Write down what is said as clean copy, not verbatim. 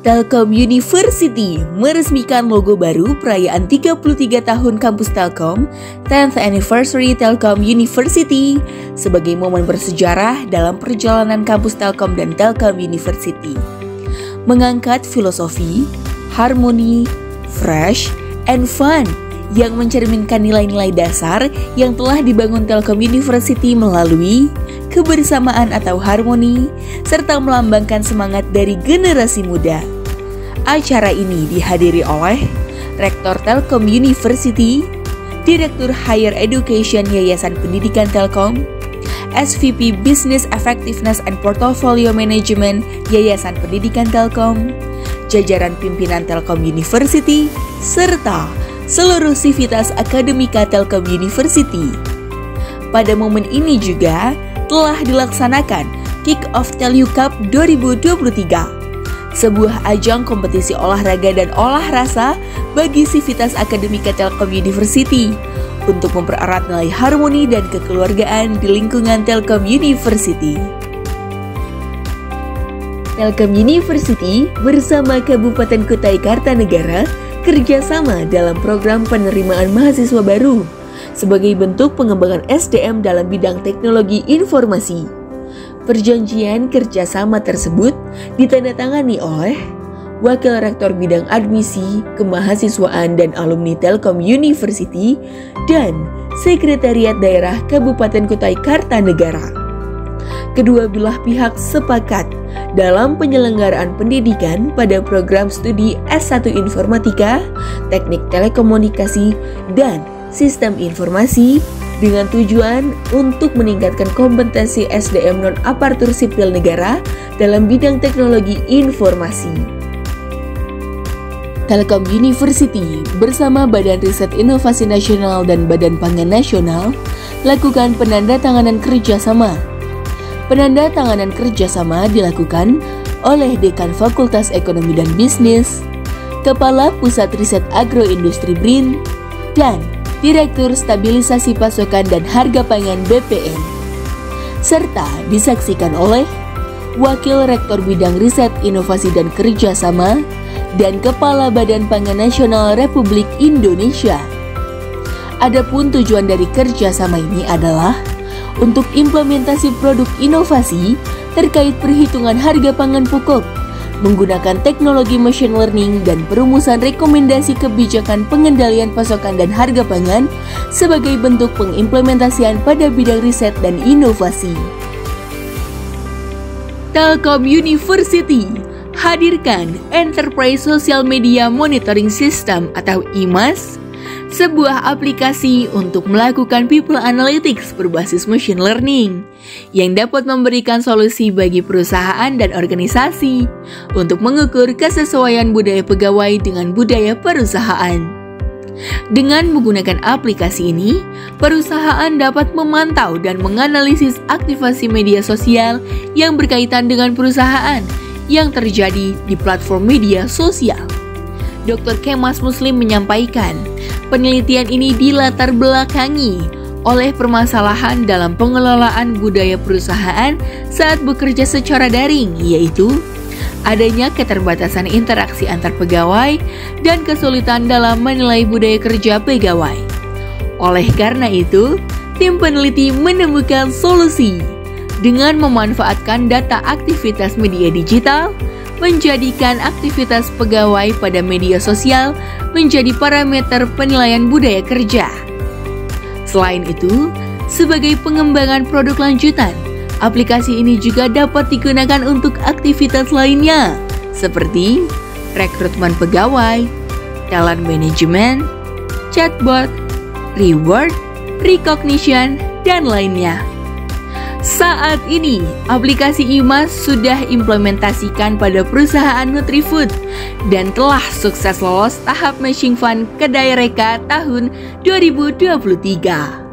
Telkom University meresmikan logo baru perayaan 33 tahun kampus Telkom, 10th Anniversary Telkom University, sebagai momen bersejarah dalam perjalanan kampus Telkom dan Telkom University. Mengangkat filosofi, harmoni, fresh, and fun yang mencerminkan nilai-nilai dasar yang telah dibangun Telkom University melalui kebersamaan atau harmoni, serta melambangkan semangat dari generasi muda. Acara ini dihadiri oleh Rektor Telkom University, Direktur Higher Education Yayasan Pendidikan Telkom, SVP Business Effectiveness and Portfolio Management Yayasan Pendidikan Telkom, jajaran pimpinan Telkom University, serta seluruh sivitas akademika Telkom University. Pada momen ini juga telah dilaksanakan Kick-Off Telu Cup 2023, sebuah ajang kompetisi olahraga dan olah rasa bagi sivitas akademika Telkom University untuk mempererat nilai harmoni dan kekeluargaan di lingkungan Telkom University. Telkom University bersama Kabupaten Kutai Kartanegara kerjasama dalam program penerimaan mahasiswa baru sebagai bentuk pengembangan SDM dalam bidang teknologi informasi. Perjanjian kerjasama tersebut ditandatangani oleh Wakil Rektor Bidang Admisi, Kemahasiswaan dan Alumni Telkom University dan Sekretariat Daerah Kabupaten Kutai Kartanegara. Kedua belah pihak sepakat dalam penyelenggaraan pendidikan pada program studi S1 Informatika, Teknik Telekomunikasi, dan Sistem Informasi dengan tujuan untuk meningkatkan kompetensi SDM non-aparatur sipil negara dalam bidang teknologi informasi. Telkom University bersama Badan Riset Inovasi Nasional dan Badan Pangan Nasional lakukan penandatanganan kerjasama. Penandatanganan kerjasama dilakukan oleh Dekan Fakultas Ekonomi dan Bisnis, Kepala Pusat Riset Agroindustri BRIN, dan Direktur Stabilisasi Pasokan dan Harga Pangan BPN, serta disaksikan oleh Wakil Rektor Bidang Riset Inovasi dan Kerjasama dan Kepala Badan Pangan Nasional Republik Indonesia. Adapun tujuan dari kerjasama ini adalah untuk implementasi produk inovasi terkait perhitungan harga pangan pokok, menggunakan teknologi machine learning dan perumusan rekomendasi kebijakan pengendalian pasokan dan harga pangan sebagai bentuk pengimplementasian pada bidang riset dan inovasi. Telkom University hadirkan Enterprise Social Media Monitoring System atau IMAS, sebuah aplikasi untuk melakukan people analytics berbasis machine learning yang dapat memberikan solusi bagi perusahaan dan organisasi untuk mengukur kesesuaian budaya pegawai dengan budaya perusahaan. Dengan menggunakan aplikasi ini, perusahaan dapat memantau dan menganalisis aktivasi media sosial yang berkaitan dengan perusahaan yang terjadi di platform media sosial. Dr. Kemas Muslim menyampaikan, penelitian ini dilatar belakangi oleh permasalahan dalam pengelolaan budaya perusahaan saat bekerja secara daring, yaitu adanya keterbatasan interaksi antar pegawai dan kesulitan dalam menilai budaya kerja pegawai. Oleh karena itu, tim peneliti menemukan solusi dengan memanfaatkan data aktivitas media digital, menjadikan aktivitas pegawai pada media sosial menjadi parameter penilaian budaya kerja. Selain itu, sebagai pengembangan produk lanjutan, aplikasi ini juga dapat digunakan untuk aktivitas lainnya, seperti rekrutmen pegawai, talent management, chatbot, reward, recognition, dan lainnya. Saat ini, aplikasi IMAS sudah implementasikan pada perusahaan Nutrifood dan telah sukses lolos tahap matching fund Kedai Reka tahun 2023.